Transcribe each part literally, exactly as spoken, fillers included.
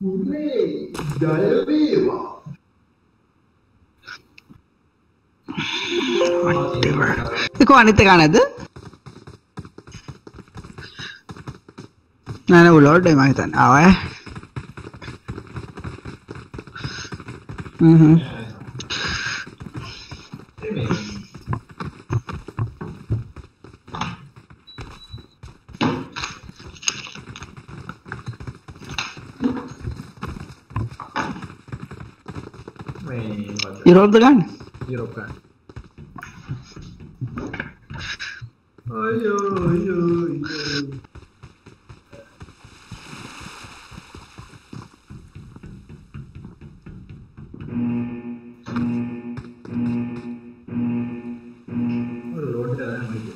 Whatever. Ikaw anit ka na doon? Nana ulod ay makita na. Awe? Mhm. You rolled the gun? Europe gun. Ayo, ayo, ayo. ഒരു റോഡിന്റെ കാര്യം വൈകില്ല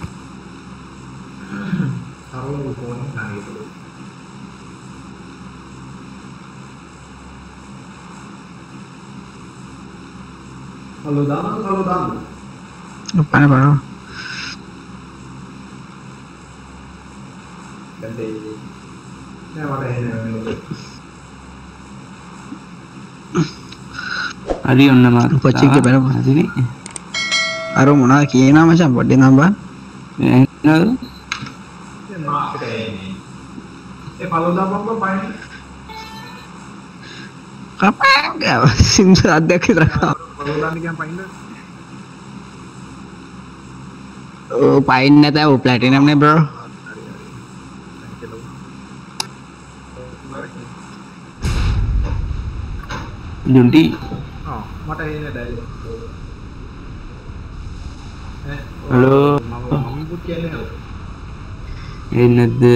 സർവ്വ ഫോണും കാണിക്കപ്പെടും Halo Dan, halo Dan. Apa baru? Ganti. Ini apa ini? Hari on nama. Kucing ke berapa? Hari ni. Aru mana kina macam body number? Eh, no. Ini mak ini. Eh, halo Dan apa pain? Kapan kau? Sim ada kita kau. Halo Dan ni yang pain dah. Oh, pain ni tahu platinum ni bro. Junti. Oh, mata ini ada. Eh, Halo. Mami putih ni. Enad.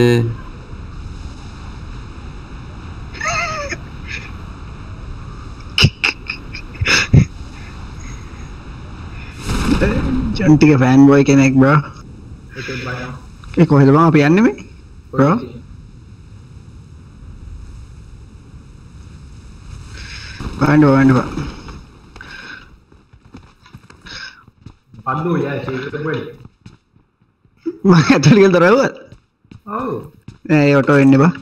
Junti ke fanboy kenek bro. Itu banyak. Eh, kau ada bang apa yang ni bro? Pandu, pandu pak. Pandu ya, sih itu boleh. Mana tu lihat terawat? Oh. Eh, auto ini pak.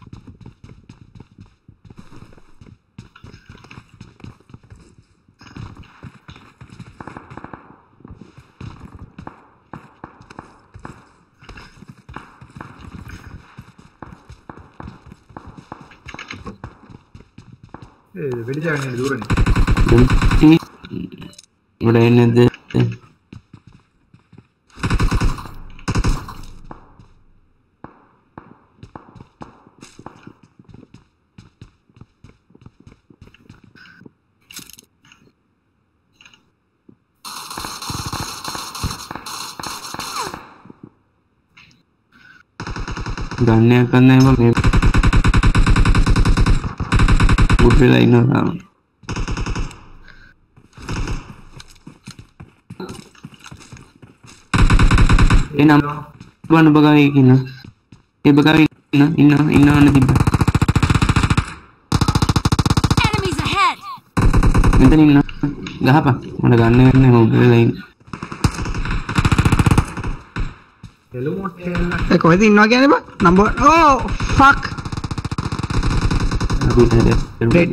Eh, beli jangan ini dulu ni. Junti. Udah enad. Gannya kan ni bang. Udah lain orang. Eh nam. Bukan bagai kina. Eh bagai ina ina ina na diba. Enemies ahead. Nanti ni na. Gak apa? Mana gannya kan yang udah lain. Hello motel. Eh, kau itu inno kya ni pak? Number. Oh, fuck. Aku dah ada. Dead.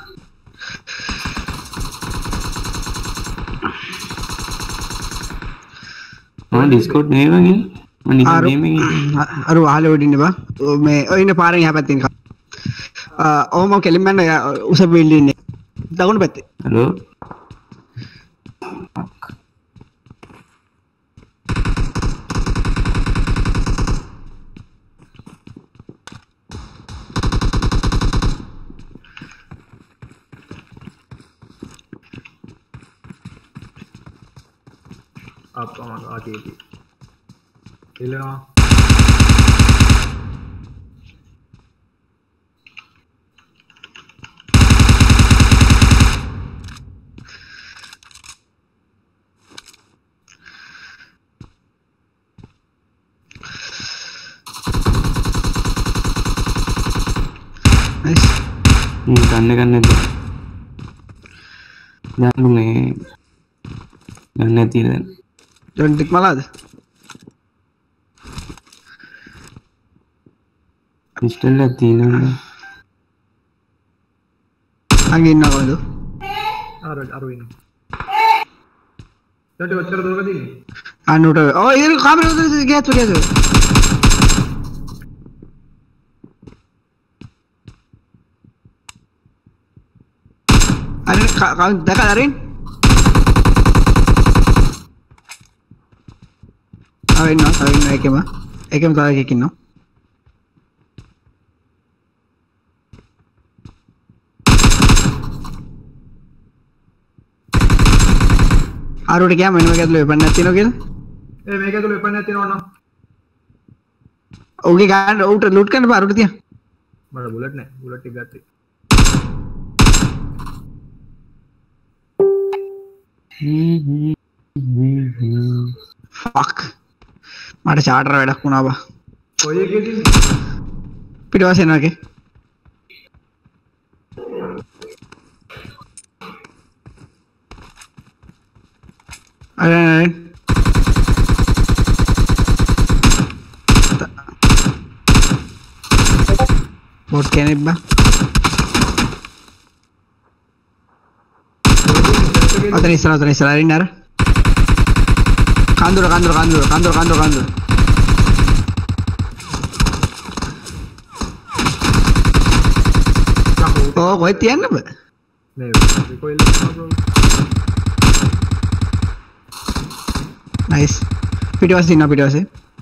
Mana Discord ni bang ini? Mana Aru, game ni? aru ahli odi ni pak. Oh, me, oh ini parang yang petin kau. Ah, oh mau kelim mana ya? Usah beli ni. Tahun peti. Halo. Apa mana ada ini? Hello. Nice. Hmm, kanne kanne tu. Jangan lu ni. Kanne tidak. Jangan dik malad. Pistol lah tina. ළඟ ඉන්නව කොහෙද? අර අර වෙන්නේ. දැන් ඔච්චර දුරකද ඉන්නේ? අන්න උට. ඔය ඉර කාමරේ උඩ ගියත් ගියත්. අර කවුද දැකලා අරින්? ආ ඉන්නවා ආ ඉන්නවා එකම. එකම තව එකෙක් ඉන්නවා. ආරුට ගියාම මෙන්න මේක ඇතුලේ වෙපන් නැති වෙනවා කියලා. ඒ මේක ඇතුලේ වෙපන් නැති වෙනවා නෝ. ඔහුගේ ගන්න උට ලූට් කරන්න බෑ ආරුට තියා. මට බුලට් නැහැ. බුලට් එක ගත්තේ. ෆක්. මට චාටර් වැඩක් වුණා බා. කොයි එකේද ඉන්නේ? පිටවස් එනවාගේ. අර බොට් කෙනෙක් බා. අතන ඉස්සර අතන ඉස්සර අරින්න අර. කන්දුර කන්දුර කන්දුර කන්දුර කන්දුර කන්දුර. ඕ කොහෙද තියන්නේ බ? නේ කොයිල බ්‍රෝ. නයිස්. පිටවස් ඉන්න පිටවසේ.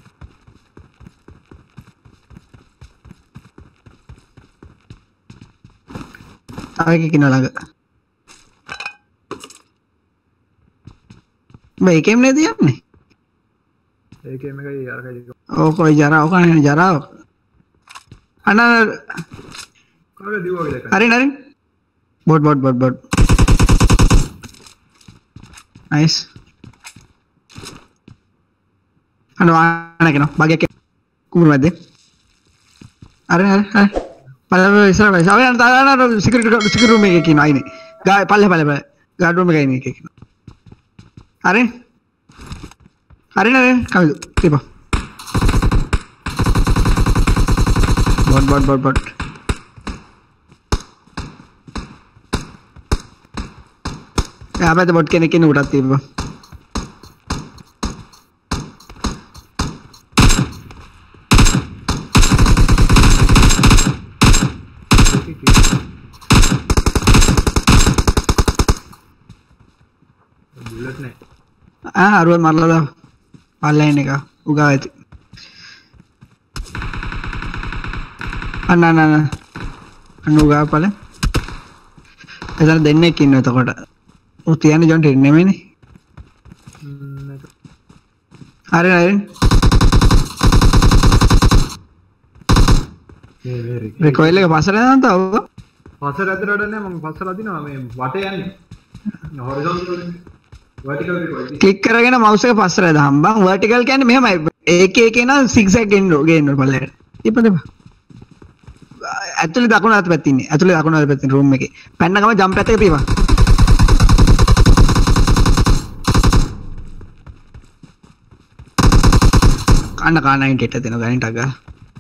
තව එකෙක් ඉන්නවා ළඟ. බයි කේම් නේද යන්නේ? ඒකෙම එකයි අරකයි. ඕ කොයි ජරාව කන්නේ ජරාව. අන්න කාගේ දිවුවා කියලා. හරි හරි. Bot bot bot bot. Nice. අන්න වාහන කෙනා බගයක් කුඹුර මැද්දේ. අර හරි හරි. පල්ලෙ ඉස්සර වෙයි. අපි යන තාන සිකියුරිටි සිකියුරිටි රූම් එකේ කියනවා අයිනේ. ගා පල්ලෙ පල්ලෙ පල්ලෙ. ගාඩ් රූම් එකේ ඉන්නේ එකේ කියනවා. හරි. හරි නේද? කවුද? තිබා. Bot bot bot bot. යාපැද බොට් කෙනෙක් ඉන්න උඩක් තිබ්බා. බුලට් නැහැ. ආ අරුව මරලා දාව. පල්ලෙන් එක උගාව ඇති. අන්න අන්න අන්න. අන්න උගාව පල්ලෙන්. එතන දෙන්නෙක් ඉන්නවා එතකොට. උ තියන්නේ ජොන්ට නෙමෙයිනේ. හරි හරි. මේ මේ රිකොයිල් එක පස්සට යනවා තව. පස්සට ඇතුලට නෑ මම පස්සට අදිනවා මේ වටේ යන්නේ. Horizontal vertical recoil. ක්ලික් කරගෙන මවුස් එක පස්සට දාන්න බං. vertical කියන්නේ මෙහෙමයි. ඒකේ එකේ නම් zigzag ගෙන්න ගේන්න පල්ලෙට. ඉපදෙප. ඇතුලේ දකුණු අත පැත්තේ ඉන්නේ. ඇතුලේ දකුණු අත පැත්තේ රූම් එකේ. පැන්න ගම ජම්ප් පැත්තක තියපන්. කන්න කානයින් ටෙට දෙන ගානින් ටක් ගාලා.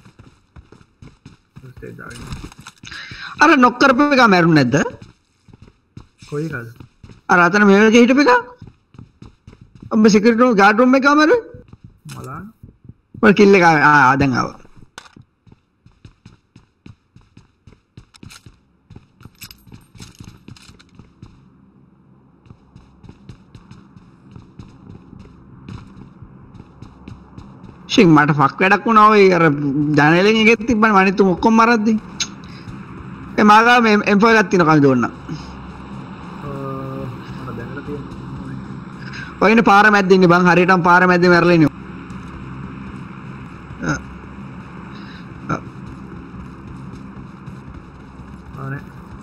අර නොක් කරපු එක මැරුන්නේ නැද්ද? කොයි එකද? අර අතන මේ වගේ හිටපු එක. ඔබ සිකියුරිටි රූම් ගාඩ් රූම් එකේ මැරුවේ? මලාන. ඔය කිල් එක ආ දැන් ආවා. ෂින් මට ෆක් වැඩක් වුණා ඔය අර ජනේලෙන් එකෙත් තිබ්බනේ මනිත් තුන් ඔක්කොම මරද්දි. ඒ මාගා මේ එම් ෆෝර් එකක් තියෙනවා කවුද ඕන්න. මම දැනලා තියෙනවා. ඔය ඉන්නේ පාර මැද්දේ ඉන්නේ බං හරියටම පාර මැද්දේ මැරලා ඉන්නේ. ආනේ.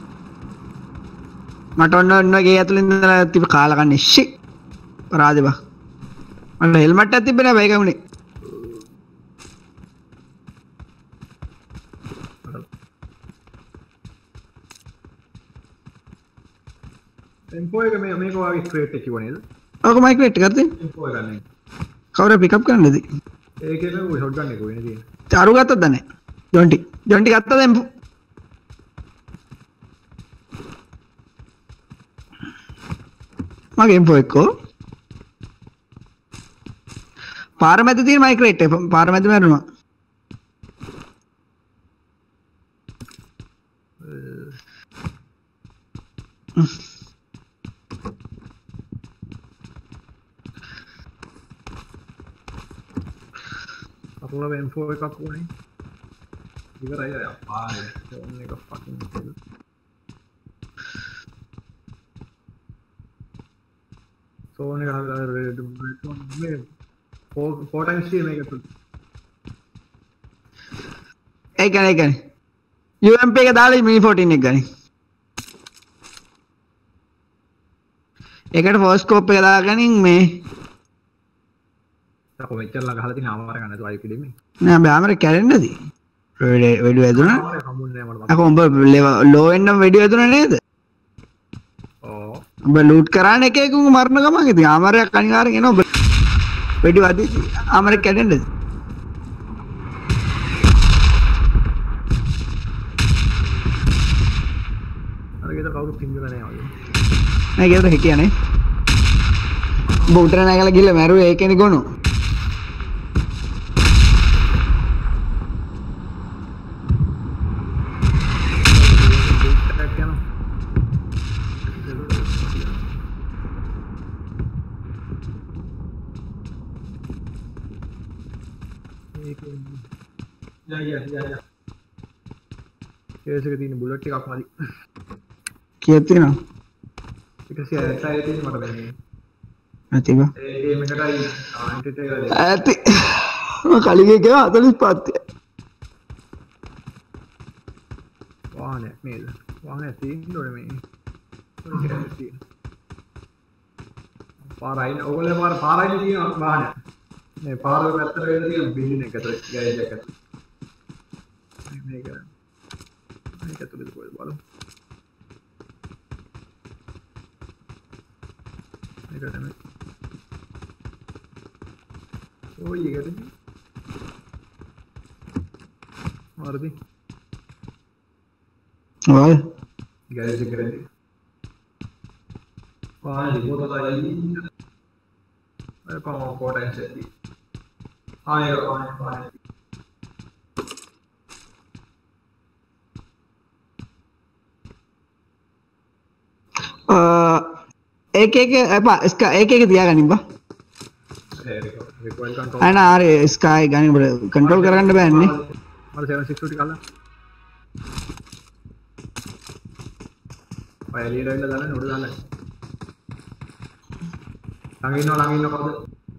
මට ඔන්න ඔන්න ගේ ඇතුළේ ඉඳලා තිබ්බ කාලා කන්නේ ෂි. පරාදේ බං. මට හෙල්මට් එකක් තිබ්බේ නෑ බයික උනේ. එම් ෆෝර් එක මේ මේක වගේ ක්‍රේට් එක කිව්ව නේද? ඔක මයික් වෙට් කරද්දී එම් ෆෝර් එක ගන්න. කවුරු පිකප් කරන්නද? ඒකේ නේ ෂොට් ගන්න එක වෙන්නේ තියෙන්නේ. චාරු ගත්තද නැහැ? ජොන්ටි. ජොන්ටි ගත්තද එම් මගේ එම් ෆෝර් එක්කෝ පාර මැද තියෙන මයික්‍රේට් එක පාර මැද මැරුණා අපල එම් ෆෝර් එකක් වුණේ ඉවරයි අය පාරේ ෆෝන් එක ෆකින් ෆෝන් එක හදලා මේ ෆෝර් ටයිම්ස් ස්ට්‍රීම් එක තුල ඒ කියන්නේ ඒ කියන්නේ යූ එම් පී එක දාලා මී ෆෝර්ටීන් එක ගනි ඒකට ෆෝස් ස්කෝප් එක දාගනින් මේ තකො මෙච්චර ළඟ හදලා තියෙන ආමාර ගන්න නැතුව අය කිඩෙන්නේ නෑ බෑමර කැරෙන්නද වෙඩි වෙඩි වැදුනා හම්බුන්නේ නැහැ මට අක උඹ ලෝ එන්නම් වෙඩි වැදුනා නේද ඕ උඹ ලූට් කරාන එක එක උඹ මරණ ගමන් ඉතින් ආමාරයක් අනිවාර්යෙන් එනවා උඹ වෙඩි වදි ආමාරයක් කැඩෙන්නද අර ගෙදර කවුරු පින්දලා නැහැ වගේ නෑ ගෙදර හිටියානේ උඹ උඩට නැගලා ගිහලා මැරුවේ ඒකනේ ගොනු යා යා යා යා කේස් එකේ තියෙන බුලට් එකක් මදි කීයක් තියෙනවද එකසිය අටයි තියෙන මට දැනෙන්නේ නැතිව ඒ ගේම් එකටයි ආන්ටිට එක ඇති කලින් එක හතළිස් පහක් වාහනේ නේද වාහනේ තියෙන්න ඕනේ මේ පාරයි ඔයගොල්ලෝ පාර පාරයි තියෙන වාහනේ මේ පාර පැත්තට වෙලා තියෙන බිල්ඩින් එක ඇතුලේ ගෑරේජ් එක ඇතුලේ මේක මේක ඇතුලේ කොහෙද බලමු මේක තමයි ඔය එකද මාර්දි ඔය ගෑරේජ් එක කරේ වාහනේ පොතයි අය කොහොම කොටෙන්ස් ඇති ආය ආය ආය एक एक apa इसका एक एक दिया ganin ba recoil control ana are sky ganin bro control කරගන්න බෑනේ මම seven sixty කල්ලා ඔය එළියට වෙන්න දාන්න උඩ දාන්න ළඟ ඉන්නව ළඟ ඉන්නව කවුද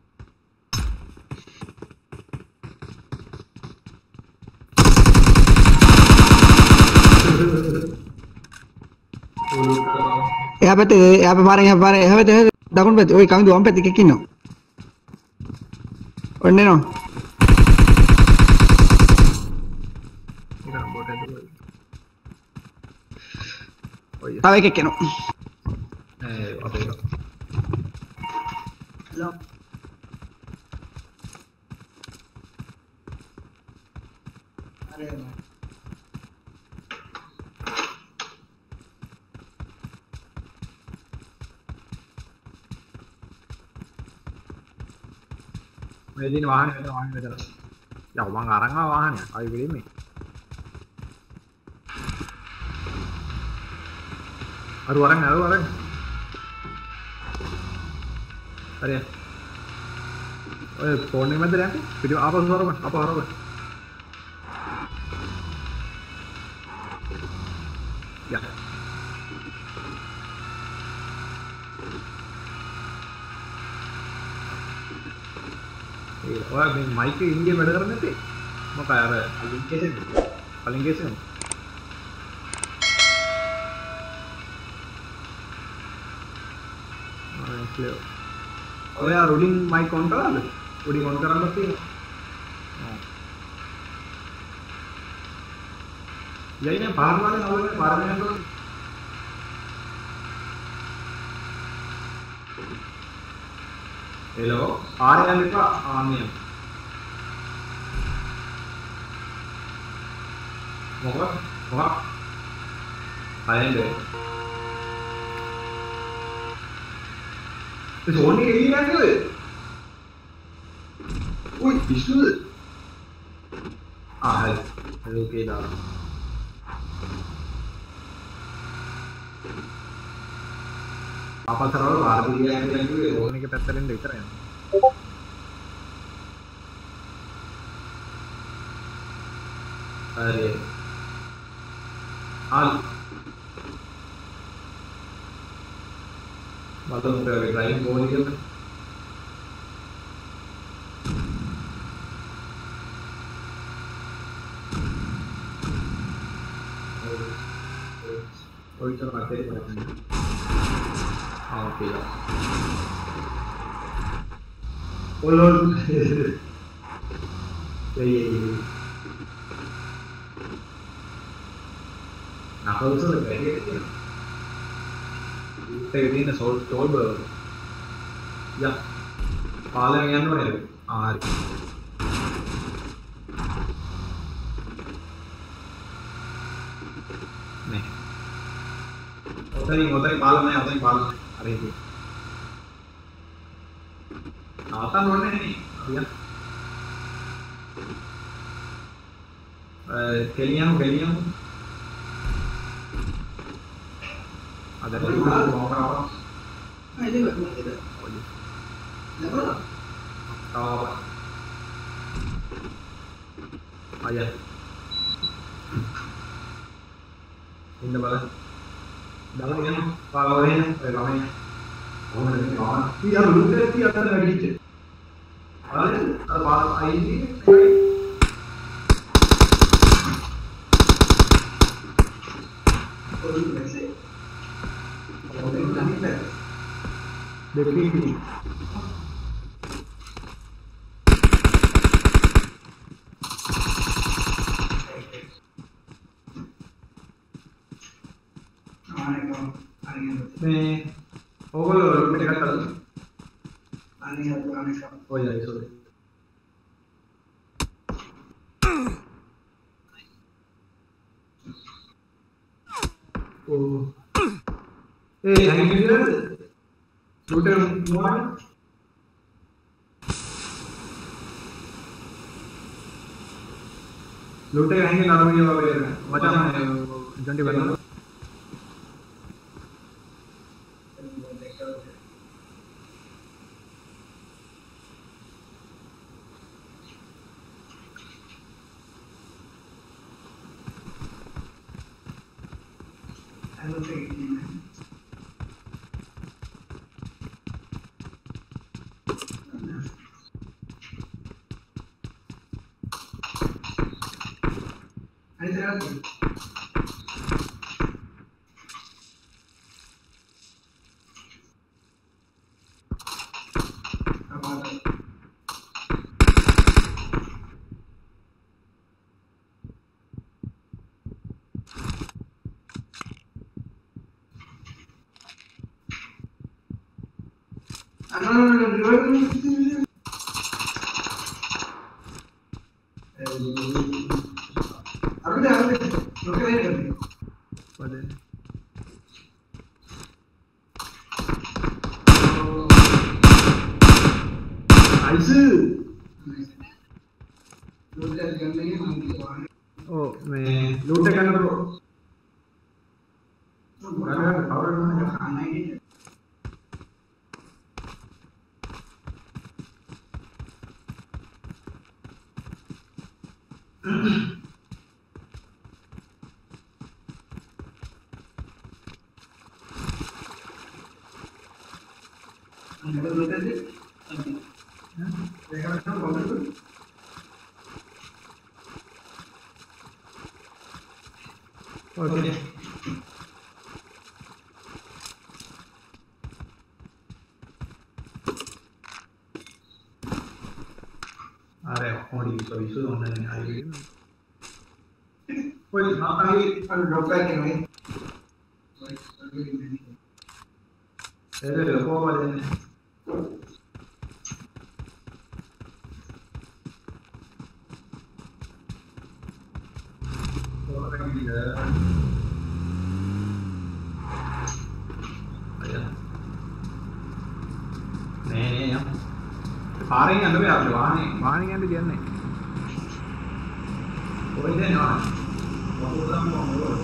එහා පැත්තේ එහා පාරෙන් එහා පාරේ එහා පැත්තේ දකුණු පැත්තේ ওই කමිදු වම් පැත්තේ එකෙක් ඉන්නවා ඔන්න එනවා ඒක බෝට් එක ඔය තව එකෙක් එනවා ඒ අපේ එක මේ දින වාහනේ වෙන වාහනේ වෙදලා යා මං අරන් ආව වාහනේ ආයි වෙන්නේ අර වරන් අර වරන් හරි ඔය ෆෝන් එක මැදට යන්නේ පිටු ආපහු හරවන්න ආපහු හරවන්න යා ඒ ඔය මේ මයික් එක ඉන්දිය වැඩ කරන්නේ නැත්තේ මොකක් අර කලින් කේස් එක කලින් කේස් එක ආ ක්ලියර් ඔය රෝලින් මයික් ඔන් කරාද රෝලින් ඔන් කරන්න තියෙනවා යයිනේ පාරවල නවලේ පාරවල නවලේ हेलो आर्यन का आनियन मोगा मोगा आर्यन दे ඒ සෝන් එක එළිය යන්නේ ඔය. ඔයි පිස්සුද? ආ හරි. හරි ඕකේ දාන්න. අපතරවල වාර්දිකයන් කියලා කිව්වේ ඕන එක පැත්තෙන් විතරයි යන්නේ. හරි. ආල්. බලමු මේ ඩ්‍රයිවිං බෝල් එක. ඔය තර මාතේ බලන්න. Ah, ok, ya. Hola. Nah, kalau itu lebih baik ya. Kita ini nih soal soal ber. Ya. Paling yang mana ya? Ah. Nih. Otaring otaring paling nih, otaring paling. अरे ये आता नोने नहीं भैया केलियां केलियां अगर कोई बात हो रहा हो ऐसे बैठो इधर देखो आओ आया इन बार dalam yang kalau ini kalau ini oh ini kawan dia lupa dia akan lagi cek ada ada ini oh ini macam oh ini nanti deh dekini මේ ඕගොල්ලෝ රුම් එක ගත්තද? අනේ අද අනේ කම. ඔය අය සෝරි. ඕ. ඒ හැංගිලා ලුටර් මොනවා? ලුටර් හැංගිලා නරමිය වගේ මචං ජොන්ටි බලන්න. Oh, me lute kan bro. Gara-gara power mana kan ini. Ada lute sih. Mereka kan power tuh. Okay. अरे होड़ी तो इशू होने नहीं आई कोई ना आई अरे ड्रॉप करके नहीं तेरे लोगों वाले ने පාරෙන් යන්න බෑ අපිට වාහනේ වාහනේ යන්න දෙන්නේ. ඔය දැන් නවා. වතුරම මොකද?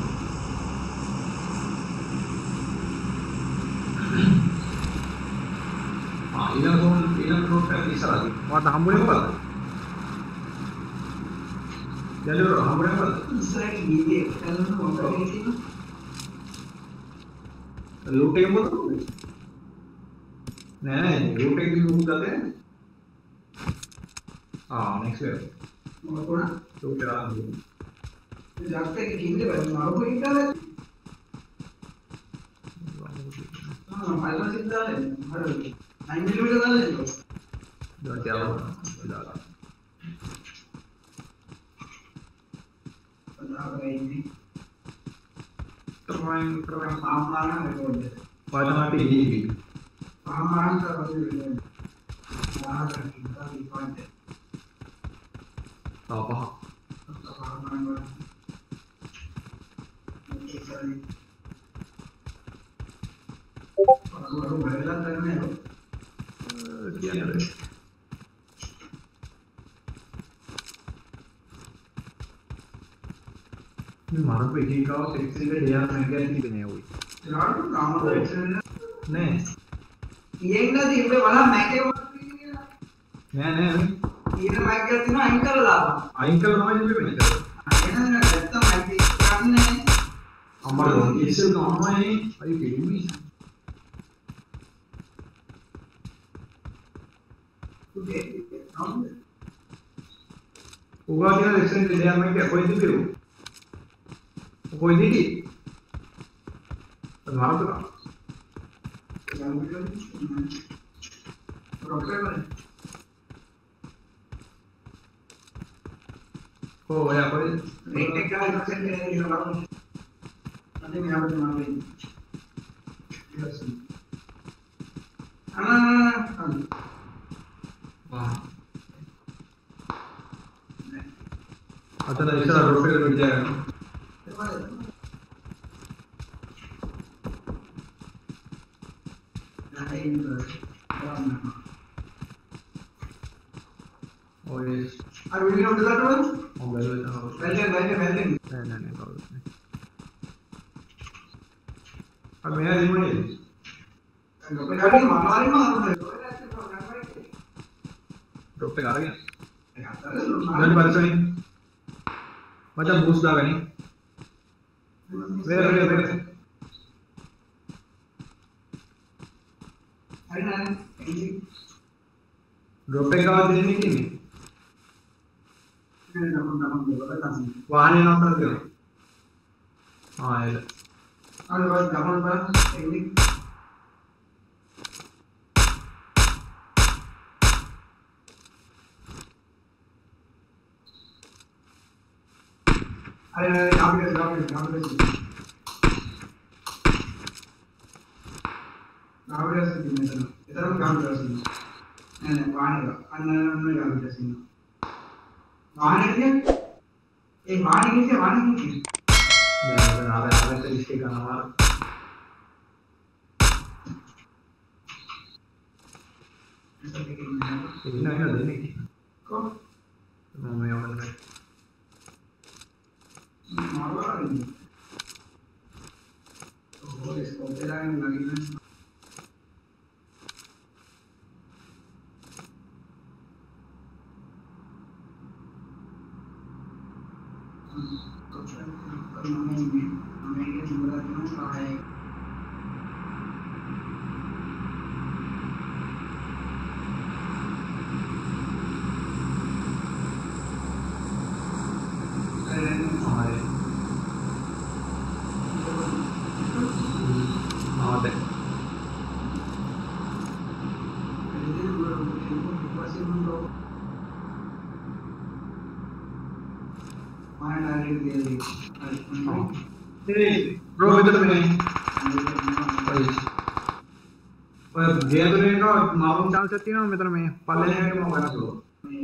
ආ ඊළඟ කොන් ඊළඟ රෝඩ් එක ඉස්සරහදී. මට හම්බුනේ මොකද? දැන් හම්බුනේ මොකද? ඉස්සරහට ගියේ කලන්න මොකද කියන්නේ? ලූට් එක මොකද? නෑ නෑ ලූට් එක ලූට් ගාතේ. ආ next level. මොකද? ලූට් එක ආන්නේ. ජාක්ට් එක කිව්වේ බලන්න මාරු එක කරලා. ආ මයිලස් එක දාලා හරි. nine millimeter දාලා ඉන්නවා. දැන් තියාගන්න. දාලා. තමයි ප්‍රෝග්‍රෑම් ආමාරණ රෙකෝඩ් පාඩමට ඉදී ආමාරණ කරන්නේ ආමාරණ කිව්වා ඉපන්ට තාපහ ආමාරණ ඒකයි අර බලලා කරන්නේ කියන්නේ मारो पे ठीक है सेक्शन के डेयर में क्या नहीं बने हुई यार काम तो सेक्शन नहीं ये ना दिन पे वाला मैक के नहीं नहीं ये मैक करती ना एंकर ला एंकर समझ में नहीं कर ये ना करता मैक के करने हमारे इससे काम है भाई केडी ओके हम होगा क्या सेक्शन के डेयर में क्या कोई नहीं करूं कोई नहीं की तुम्हारा तो ओ या कोई एक टेक का सेक्शन के लिए लगा अंदर में यहां पे मार गई यस हां हां वाह अच्छा ऐसा रोड पे बैठ जाएगा Oh yes. Are we going to that one? Oh well, well, well, well, well, well. No, no, no, no. अब मेरा रिमोट है. अगर अभी हमारे में हम ड्रॉप पे आ गया. गन परसों ही. मतलब बूस्ट लगा नहीं. Where where where? अरे ना ड्रॉप पे का देने की नहीं वाहन ना कर दो हां ये और बस डबल पर एक अरे यहां पे यहां पे यहां पे नावरे से भी नहीं इधर हम काम कर सकते हैं नहीं वाहन का अन्य में काम कर सकते हैं वाहन के एक वाहन के से वाहन की मैं आवे आवे से इसके का नाम इतना ही ना देने की को मैं और मैं मारवा नहीं तो इसको तेरा लगी ना Bro, itu tuh nih. Oh, dia tuh nih kok mau chance setti no metro में पल्ले ने mau करना तो.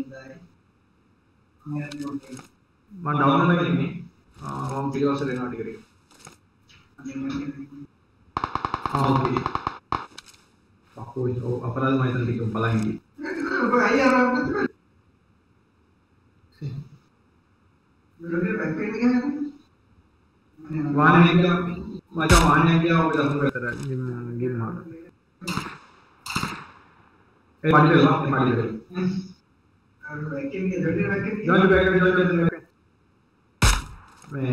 मैं डाउन में नहीं हां हम वीडियो से लेना डिग्री हां ओके आपको अपराध मैदान की पलाएंगे ahí arranca. Sí. Yo le back pain क्या है? वाहन है क्या? अच्छा वाहन है क्या? वो दस रुपए तेरा गिम गिम मार। ए पार्टी ले लो, पार्टी ले लो। और back pain के जल्दी back pain। जल्दी back pain, जल्दी back pain। मैं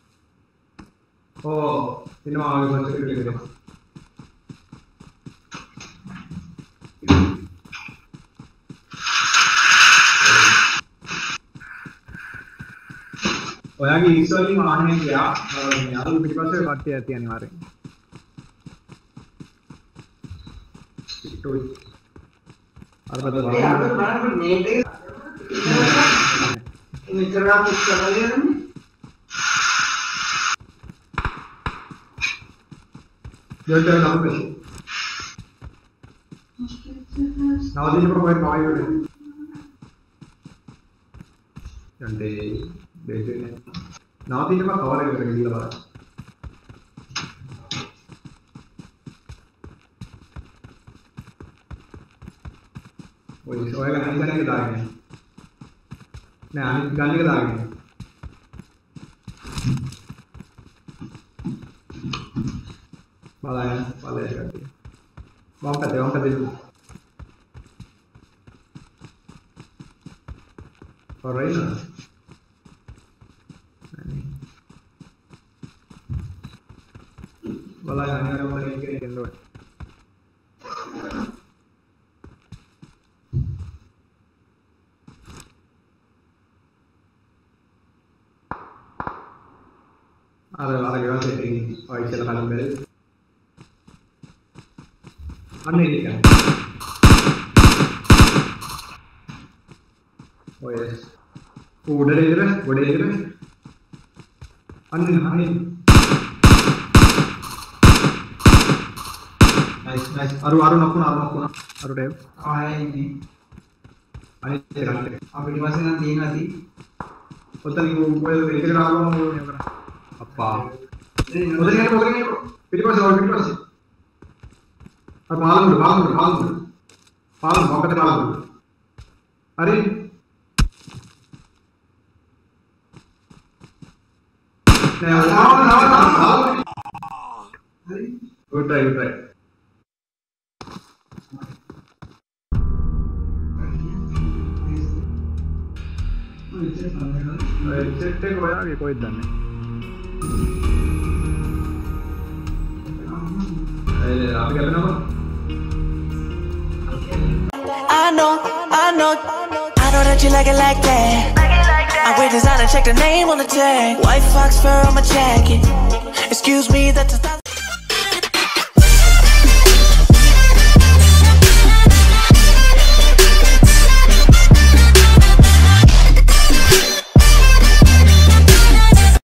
ओ इन्हों आगे बढ़ के ले लो। ඔයාගේ ඉස්සලින් වාහනේ ගියා යාළු පිටිපස්සේ කට්ටිය ඇති අනිවාර්යෙන් පිටුයි අර බද බලන්න නේද මෙතරම් පුස්තකලේ දෙල්ට නම් පෙෂි නවදින ප්‍රොෆයිල් නෝයි වෙන්නේ යන්නේ बेटे नाती ने कवर करके दिया बात वो इस ओए गाने गाने के दाग हैं नहीं आने गाने के दाग हैं बाला है बाला है करती है बाम करते बाम करते और रही ना वाला गाने वाला वाला के केंद्र अरे वाला के वाला सेटिंग और इसे लगा लो मेरे अन्य क्या ओए उड़े इधर उड़े इधर अन्य अन्य नाइस नाइस आरु आरु नकुना आरु नकुना आरु टेप ආයේ ඉන්නේ අනිත් එක ගන්න අපිට ඊපස්සේ නම් තියෙනවාදී ඔතන ඔය එකට ආවම ඕනේ කරා අප්පා ඔතන යන්න ඔතන යන්න පිටිපස්සේ ඔය පිටිපස්සේ අර පාලමුඩ පාලමුඩ පාලමුඩ පාලම මොකද පාලමුඩ හරි නෑ ආව ආව ආව හරි good try good try set को यार ये कोई दम नहीं आप क्या बनाओ I know I know I know that you like it like that I wear designer check the name on the tag white fox fur on my jacket excuse me that's a